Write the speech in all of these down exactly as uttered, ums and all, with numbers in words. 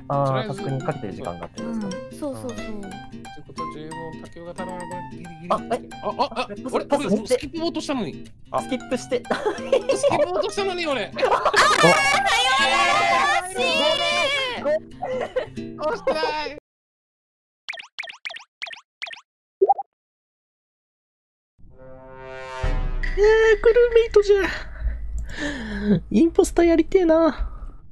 ああ、タスクにかけてる時間があってですか。 そうそうそう。 ということは、ジェイモン、竹雄がただギリギリ。 あ、えあ、あ、あ、俺、俺、スキップボートしたのに。 スキップして。 スキップボートしたのに、俺。 ああ、惜しい。 押してない。 えー、クルーメイトじゃ。インポスターやりてえな。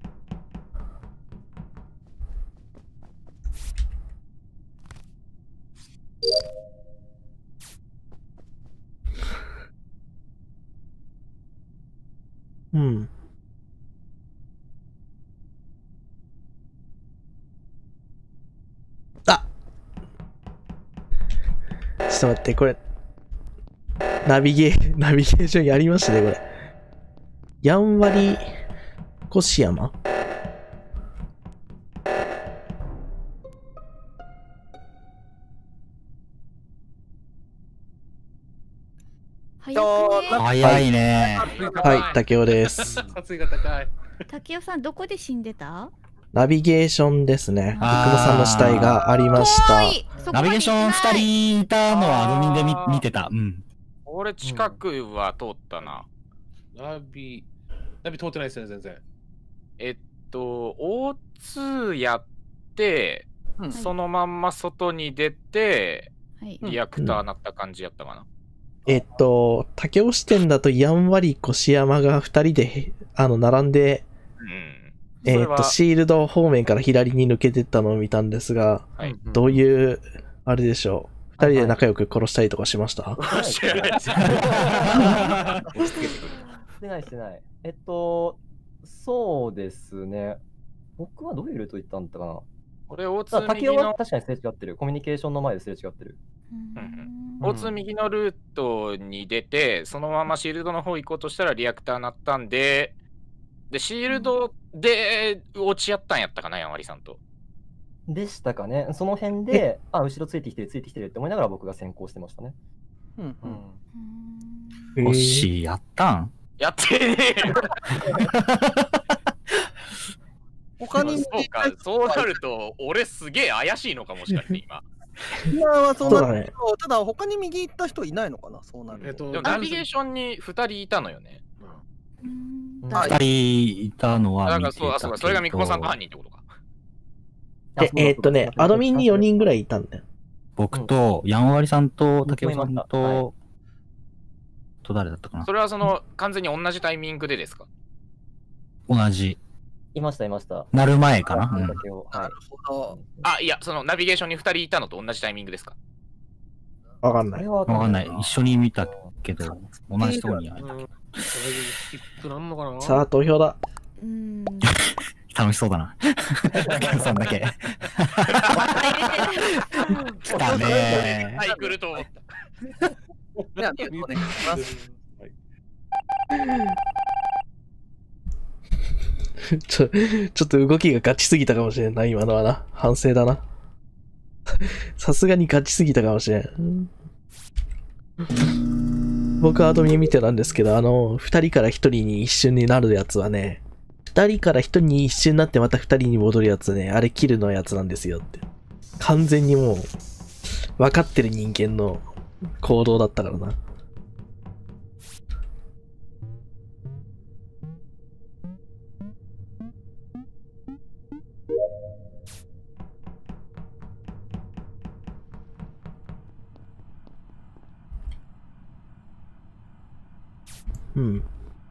うん。あ、ちょっと待って、これ。ナビゲー、ナビゲーションやりましたね、これ。やんわり、越山早いね。 はい、竹雄です。 殺意が高い。 竹雄さん、どこで死んでた？ ナビゲーションですね。ビッグモさんの死体がありました。 ナビゲーションふたりいたのはアドミンで 見, 見てた。うん。 俺近くは通ったな。 ナビ、ナビ通ってないですね、全然。 えっと、オーツー やって、うん、そのまんま外に出て、はい、リアクターなった感じやったかな。 うん、えっと、竹雄支店だとやんわり越山がふたりで、あの、並んで、うん、えっと、シールド方面から左に抜けてったのを見たんですが、はい、どういう、あれでしょう。二人で仲良く殺したりとかしました？ してないしてない。えっと、そうですね。僕はどういうルート行ったんだかな。 俺、大津右の。 竹雄は確かにすれ違ってる。コミュニケーションの前ですれ違ってる。 大津右のルートに出て、そのままシールドの方行こうとしたらリアクター鳴ったんで、で、シールドで落ち合ったんやったかな、やんわりさんと。 でしたかね。その辺で、あ、後ろついてきてる、ついてきてるって思いながら僕が先行してましたね。 うんうん。おし、やったん？ やってねえよ。他にそうか、そうなると、俺すげえ怪しいのかもしかして今。 今はそうなるけど、ただ他に右行った人いないのかな、そうなる。 えっと、ナビゲーションにふたりいたのよね。 ふたりいたのは見てたけど。 だからそう、そう、それが三久保さんと犯人ってことか。 え、えー、っとね、アドミンによにんぐらいいたんだよ。 僕と、やんわりさんと、竹雄さんと、はい、と誰だったかな。 それはその、完全に同じタイミングでですか？ 同じ。 いました、いました。 なる前かな。 なるほど。 あ、いや、そのナビゲーションにふたりいたのと同じタイミングですか？ わかんない。 わかんない。一緒に見たけど、同じとこにはいたけど。 さあ、投票だ。 うん。 楽しそうだな。竹雄さんだけ。来たねー。 はい、来ると思った。 じゃあ、お願いします。 ちょ、ちょっと動きがガチすぎたかもしれんな、今のはな。反省だな。さすがにガチすぎたかもしれん。僕はアドミン見てたんですけど、あの、二人から一人に一瞬になるやつはね、二人から一人に一瞬になってまた二人に戻るやつね、あれキルのやつなんですよって。完全にもう、分かってる人間の行動だったからな。うん。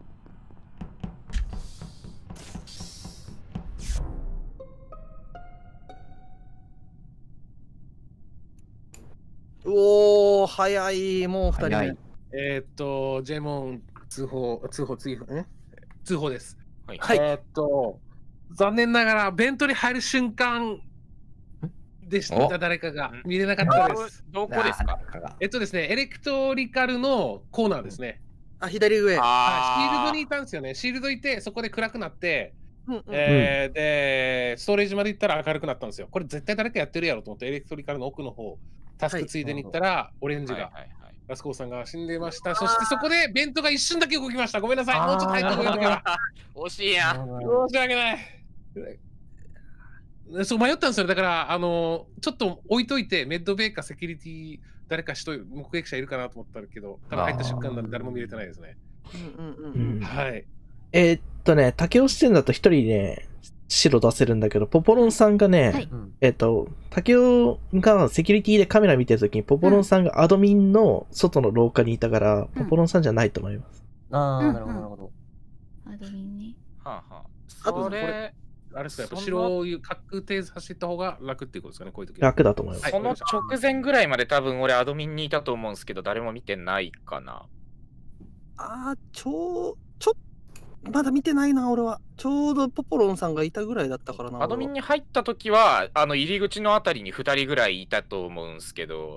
おー、早い、もうふたりめ。 えー、っと、ジェイモン通報、通報、通報、ん通報です。 はい。 えー、っと、残念ながら、ベントに入る瞬間でした、誰かが。見れなかったです。 どこですか？ えっとですね、エレクトリカルのコーナーですね。 あ、左上。 はい、シールドにいたんですよね。シールドいて、そこで暗くなって、うんうん、えー、で、ストレージまで行ったら明るくなったんですよ。これ絶対誰かやってるやろと思って、エレクトリカルの奥の方、タスクついでに行ったら、はい、オレンジが、はいはいはい、ラスコーさんが死んでいました。そしてそこでベントが一瞬だけ動きました。ごめんなさい。もうちょっと早く動いとけば。 惜しいやん。 申し訳ない。 そう迷ったんですよ。だから、あのちょっと置いといて、メッドベーカー、セキュリティ、誰か人、目撃者いるかなと思ったけど、多分入った瞬間なんで誰も見れてないですね。 うんうんうんうん。 はい。 えーっとね、竹雄視点だと一人ね、白出せるんだけど、ポポロンさんがね、 はい。 えーっと、竹雄がセキュリティでカメラ見てるときに、ポポロンさんがアドミンの外の廊下にいたから、ポポロンさんじゃないと思います。 ああ、 うんなるほど、なるほど。 アドミンね。 はあはあ。 あとこそれれ、あれですか、やっぱ白を確定させた方が楽っていうことですかね、こういう時は。 楽だと思います。 はいその直前ぐらいまで多分俺アドミンにいたと思うんですけど、誰も見てないかな。 ああ、ちょう、ちょまだ見てないな、俺は。ちょうどポポロンさんがいたぐらいだったからな。 アドミン俺はに入った時は、あの入り口のあたりにふたりぐらいいたと思うんですけど、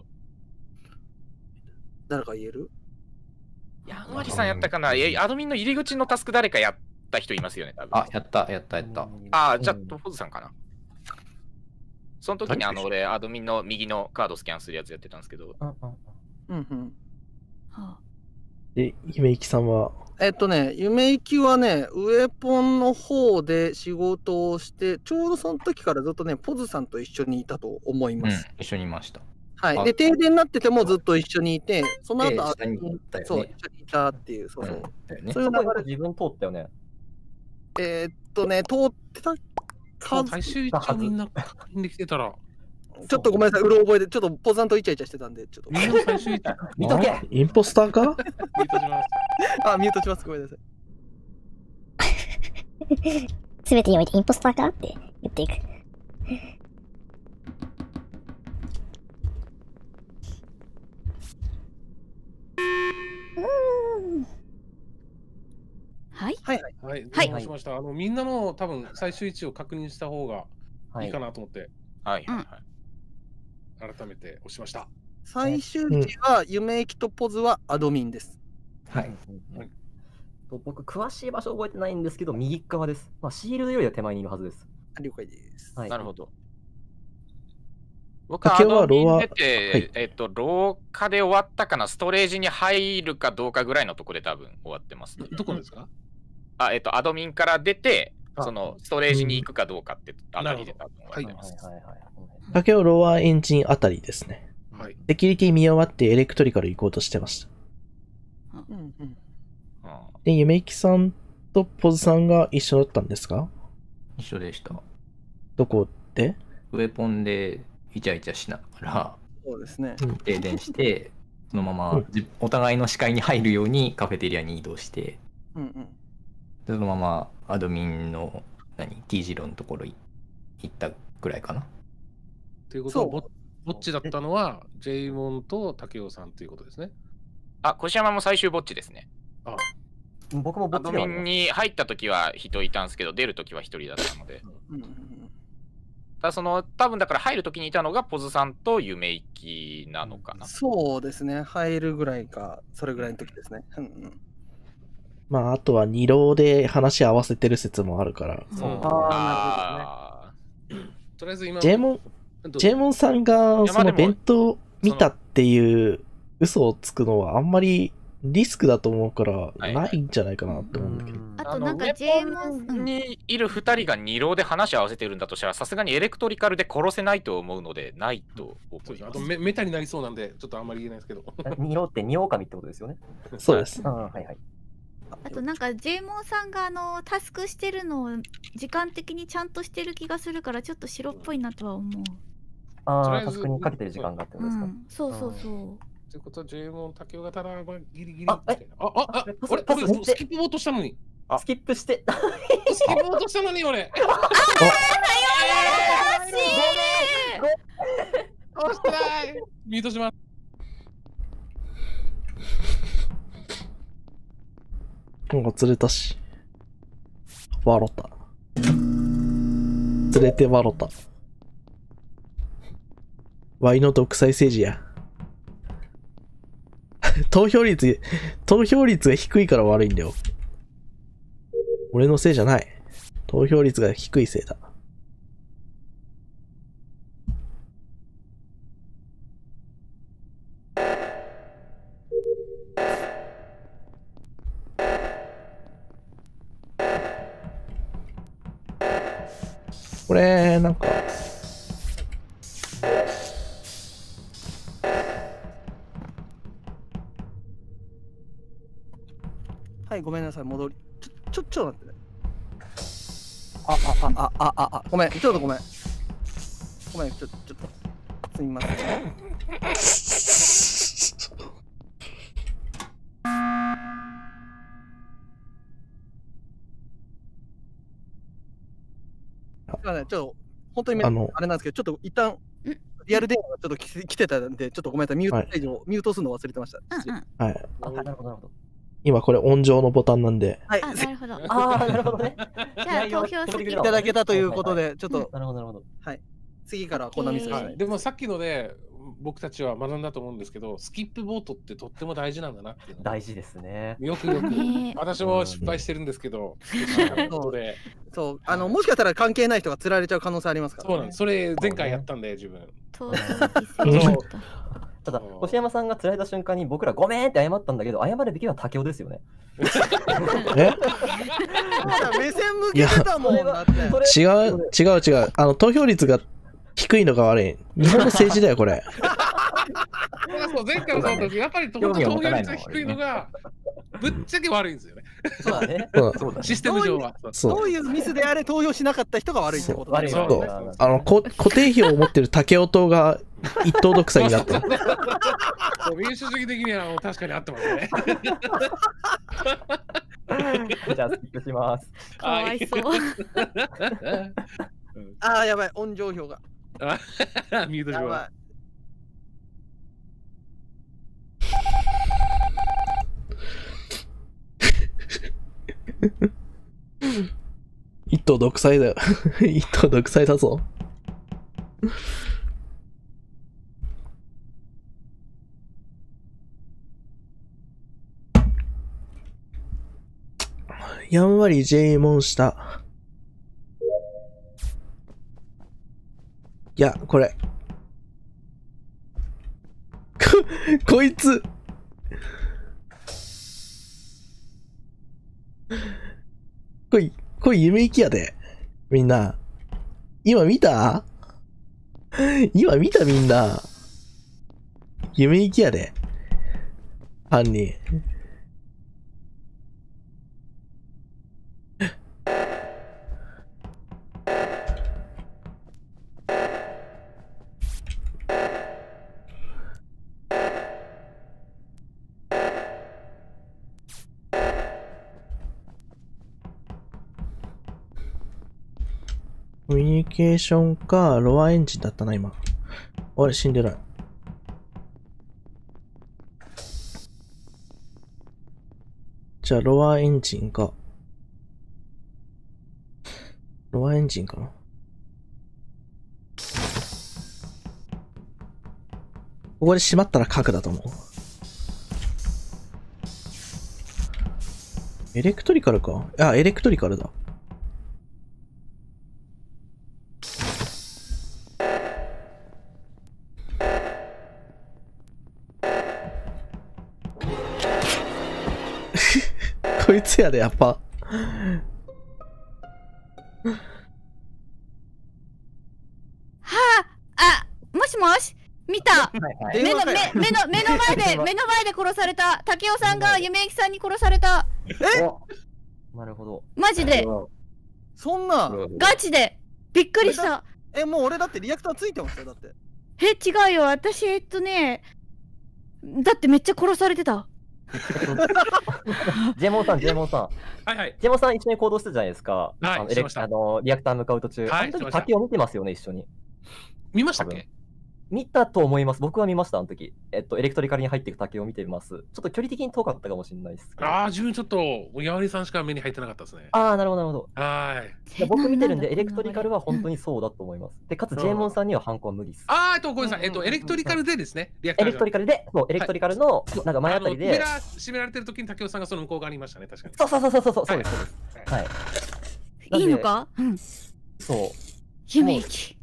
誰か言える？ ヤンワリさんやったかな、えアドミンの入り口のタスク誰かやった人いますよね、多分。 あ、やった、やった、やった。 ああ、じゃあ、 うんトフォズさんかな。その時にあの俺、アドミンの右のカードスキャンするやつやってたんですけど、 うんうんうんうん。 はで、姫行さんは、 えっとね、夢行きはね、ウェポンの方で仕事をして、ちょうどその時からずっとね、ポズさんと一緒にいたと思いうんます。、 一緒にいました。 はい。 あで、停電になっててもずっと一緒にいて、その後、 であ下に行ったよねそう、一緒にいたっていう、そうそう。 うんだよねそういうそこ流れ、 自分通ったよね。 えーっとね、通ってたか、 最終一応みんな確認できてたら、 ちょっとごめんなさい、うろ覚えで、ちょっとポズさんとイチャイチャしてたんで、ちょっと。 みんな最終一応見とけインポスターかミートします。 あ、ミュートします、ごめんなさい。 すべてにおいてインポスターかって言っていく。 はい。 はいはい。 はい、 はいどうもしました。あのみんなの多分最終位置を確認した方がはいいいかなと思って、 はいはいはい。 改めて押しました。 最終時は、夢行きとポズはアドミンです。 はい。 はいと僕、詳しい場所覚えてないんですけど、右側です。まあ、シールドよりは手前にいるはずです。 了解です。 はい。 なるほど。僕はア竹はドミンロア出て、 はいえっと、廊下で終わったかな、ストレージに入るかどうかぐらいのところで多分終わってます。 どどこですか？ あ、えっと、アドミンから出て、 あそのストレージに行くかどうかってあたりで多分終わってはいます。 はいはいはい。 竹雄ロアエンジンあたりですね。 はい。 セキュリティ見終わってエレクトリカル行こうとしてました。 うんうん。 うんで、夢行さんとポズさんが一緒だったんですか？ 一緒でした。 どこで？ ウェポンでイチャイチャしながらそうですね。 停電して、そのままうんじお互いの視界に入るようにカフェテリアに移動して、 うんうん。 そのままアドミンの何 T 字路のところい行ったぐらいかな。 ということはそうぼ、ぼっちだったのは、ジェイモンと竹雄さんということですね。 あ、越山も最終ぼっちですね。 あ、 僕もぼアドミンっちではあります。 に入った時は人いたんですけど、出る時は一人だったので。 うんうんうん。 ただその、多分だから入る時にいたのがポズさんと夢行きなのかな。 そうですね。入るぐらいか、それぐらいの時ですね。うんうん。 まあ、あとは二浪で話合わせてる説もあるから。 そう。 うんあとりあえず今、 ジェイモン、 どうぞジェイモンさんがそのいやまあでも弁当見たっていう嘘をつくのはあんまりリスクだと思うからはいないんじゃないかなって思うんだけど。 うんあとなんかあのジェームウェポンにいるふたりが二浪で話を合わせてるんだとしたら、さすがにエレクトリカルで殺せないと思うので、ないと思そうですね。あいます。 とメメタになりそうなんで、ちょっとあんまり言えないですけど。 ニオってニオオカミってことですよね。 そうです。 うん、はいはい。 あとなんかジェイモンさんがあのタスクしてるのを時間的にちゃんとしてる気がするからちょっと白っぽいなとは思う。 ああ、 とりあえずタスクにかけてる時間があってこうとですか。 ん、そうそうそう。 ということは、ジェイモン、竹雄がただ、まあ、ギリギリ。 あえあ、あ、あ、 パス俺、 パス俺、スキップボートしたのに。 あスキップして。 スキップボートしたのに、俺。押してない。ミートします。 なんか釣れたし。笑った。釣れて笑った。ワイの独裁政治や。投票率、投票率が低いから悪いんだよ。俺のせいじゃない。投票率が低いせいだ。ここれ、なんか、 はい、ごめんなさい、戻り。ちょ、ちょ、ちょっと待ってね。あ、あ、あ、あ、あ、あ、ごめん、ちょっとごめん。ごめん、ちょ、ちょっと。すみません。すいません、ちょっと、本当にめあのあれなんですけど、ちょっと一旦、リアル電話がちょっと来来てたんで、ちょっとごめんなさい、ミュートページを、ミュートするの忘れてました。 はい。 あ、なるほど、なるほど。 今これ音上のボタンなんで。 はい、 あ、なるほど。 ああ、なるほどね。 じゃあ投票先いただけたということで、ちょっと、 なるほど、なるほど。 はい。次からはこんなミスがしない。 でもさっきので僕たちは学んだと思うんですけど、スキップボートってとっても大事なんだなっていうの大事ですね。 よくよくね私も失敗してるんですけど、 そうでそう、あの、もしかしたら関係ない人が釣られちゃう可能性ありますから、 そうなんです。それ前回やったんで自分。 投票犠牲そうただ、星山さんが釣られた瞬間に僕らごめんって謝ったんだけど、謝るべきは竹雄ですよね。 え目線向けてたもんだって。 違う、違う、違う。あの、投票率が低いのが悪い。日本の政治だよ、これ。 そう前回もそうだし、やっぱり投票率が低いのがぶっちゃけ悪いんですよね。 そうだね。 そうシステム上は。 そうどういうミスであれ投票しなかった人が悪いってことだね。 そうそうあのこ固定票を持ってる竹雄党が一党独裁になった。 民主主義的にはもう確かに合ってますね。 じゃあ、スキップします。 かわいそう。 ああ、やばい、音上票が。 ミュート上は。 一党独裁だよ。一党独裁だぞ。やんわり J モンした。いや、これ。こ、こいつ。これ、これ夢行きやで。みんな。今見た今見たみんな。夢行きやで。犯人。コミュニケーションか、ロアエンジンだったな、今。あれ、死んでない。じゃあ、ロアエンジンか。ロアエンジンかな。ここで閉まったら核だと思う。エレクトリカルか。あ、エレクトリカルだ。こいつやで、やっぱ。 はあ、あ、もしもし見た目の、目、目の、目の前で、目の前で殺された竹雄さんが夢行さんに殺された。 えなるほど。 マジでそんな。 ガチでびっくりした。 え、もう俺だってリアクターついてますよ、だって。 え、違うよ。私、えっとね、だってめっちゃ殺されてた。 ジェモンさん、ジェモンさん。 はいはい。 ジェモンさん一緒に行動してたじゃないですか。 はいあのエレしましたあのリアクター向かう途中。 はいあの時しました滝を見てますよね、一緒に。 見ましたっけ？ 見たと思います。僕は見ました、あの時。えっと、エレクトリカルに入っていく竹を見てます。ちょっと距離的に遠かったかもしれないですけど。 ああ、自分ちょっと、やわりさんしか目に入ってなかったですね。 ああ、なるほど、なるほど。 はい。 いや僕見てるんで、エレクトリカルは本当にそうだと思います。で、かつ、ジェイモンさんには犯行は無理です。 あー、えっと、ごめんなさい。えっと、エレクトリカルでですね。リアクターエレクトリカルで、そう、エレクトリカルの、なんか前あたりで。 扉閉められてる時に竹雄さんがその向こう側にいましたね、確かに。 そうそうそうそうそう、そうです、そうです。はい。 いいのか？うん。 そう。 夢行き。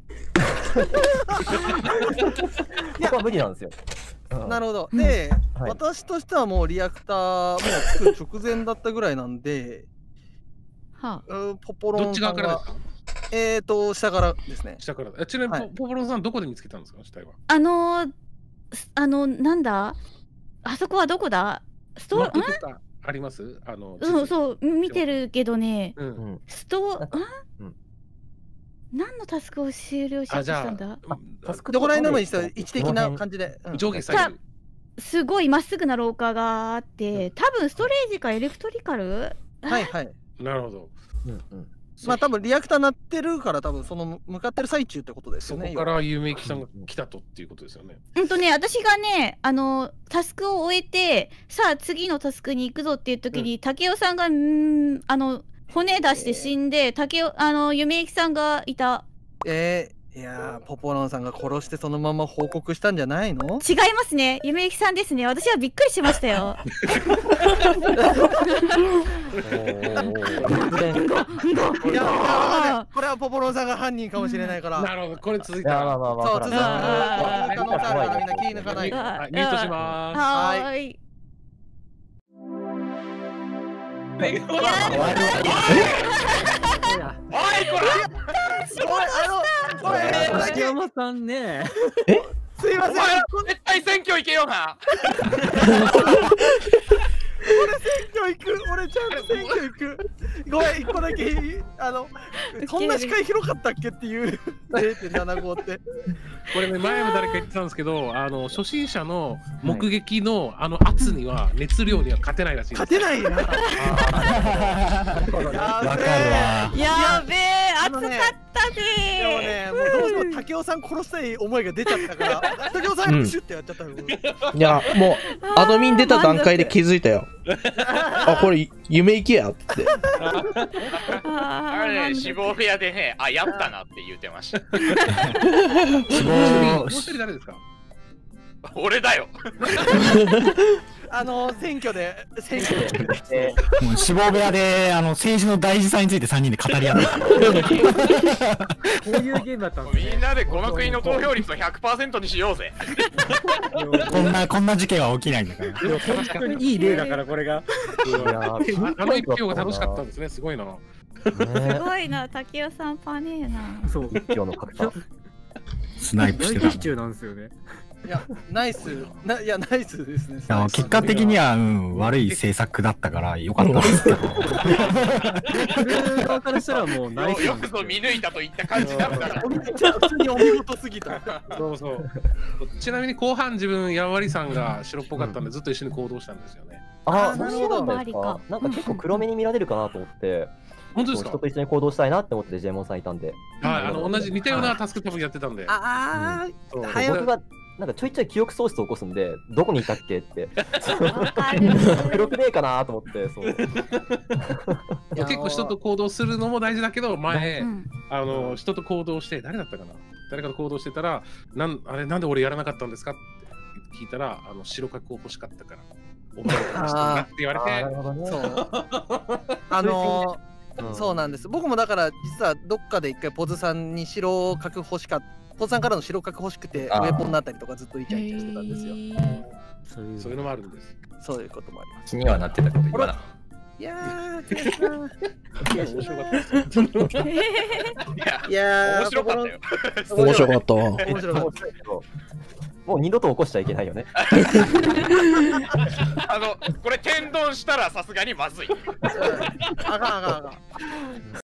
僕は無理なんですよ。 なるほど。で、私としてはもうリアクターもうつく直前だったぐらいなんで、 はあ、ポポロンさんが。 どっち側からですか？ えーと、下からですね。 下から。えちなみに、ポポロンさん、どこで見つけたんですか、死体は。 あのー、あの、なんだあそこはどこだストー、んありますあの、 そうそう、見てるけどね、 うん、 ストー、ん何のタスクを終了しようとしたんだタスクどこら辺でもいいですよ、位置的な感じで。 上下左右。 すごいまっすぐな廊下があって、多分ストレージかエレクトリカルはいはい。 なるほど。 まあ多分リアクター鳴ってるから多分その向かってる最中ってことですよね。 そこから有名さんが来たとっていうことですよね。 うんとね、私がね、あのタスクを終えて、さあ次のタスクに行くぞっていう時に、竹雄さんがんあの骨出して死んで、竹雄あの夢行さんがいた。 えーいやー、ポポロンさんが殺してそのまま報告したんじゃないの？ 違いますね、夢行さんですね。私はびっくりしましたよ。 いや、これはポポロンさんが犯人かもしれないから。 なるほど、これ続いたら。 そう、続く可能性あるからみんな気抜かないと。 ミュートしまーす。 はーい。 おいこれあのこれ竹山さんねえすいません絶対選挙行けよな俺選挙行く俺ちゃんと選挙行くごめん一個だけあのこんな視界広かったっけっていう れいてんななご ってこれね前も誰か言ってたんですけどあの初心者の目撃のあの圧には熱量には勝てないらしいです。 勝てないなわかるわやべえ熱かったねでもねもうどうしても竹雄さん殺したい思いが出ちゃったから竹雄さんシュッてやっちゃったの、うん、いやもうアドミン出た段階で気づいたよあこれ夢行けやってあれね死亡部屋でねあやったなって言ってました死亡もう一人誰ですか俺だよあの選挙で選挙でもう死亡部屋であの政治の大事さについてさんにんで語り合ったこういうゲームだったんですね。 みんなでこの国の投票率を ひゃくパーセント にしようぜこんなこんな事件は起きないんだから本当にいい例だからこれがあの一票が楽しかったんですねすごいなすごいな竹雄さんパネーなそう一票の格差スナイプしてた中なんですよねいや、ナイス、ないや、ナイスですね。 いや結果的には、うん、悪い政策だったから良かったですけど。 側からしたらもうナイス。 よくぞ見抜いたといった感じだったら。 普通にお見事すぎた。 そうそう。ちなみに後半自分、やんわりさんが白っぽかったんで、ずっと一緒に行動したんですよね。 ああ、そうなんですか。なんか結構黒目に見られるかなと思って。 本当ですか？ 人と一緒に行動したいなって思ってジェイモンさんいたんで。 はい、あの同じ似たようなタスク多分やってたんで。 ああ、早くがなんかちょいちょい記憶喪失を起こすんで、どこにいたっけって。黒くねえかなと思って、そう。 結構人と行動するのも大事だけど、前、あの人と行動して誰だったかな？誰かと行動してたら、なんあれなんで俺やらなかったんですかって聞いたら、あの白角を欲しかったから。お前がしたんだって言われて。 そう。あのー。うん、そうなんです。僕もだから実はどっかで一回ポズさんに白角欲しかった。ポズさんからの白角欲しくてウェポンになったりとかずっとイチャイチャしてたんですよ。 そういうそういうのもあるんです。 そういうこともあります。 気にはなってたこと言わな。 いやー、 面白かった。 いやー、 面白かったよ。 面白かった。 面白かった。 もう二度と起こしちゃいけないよね。 あの、これ天丼したらさすがにまずい。 あかんあかんあかん。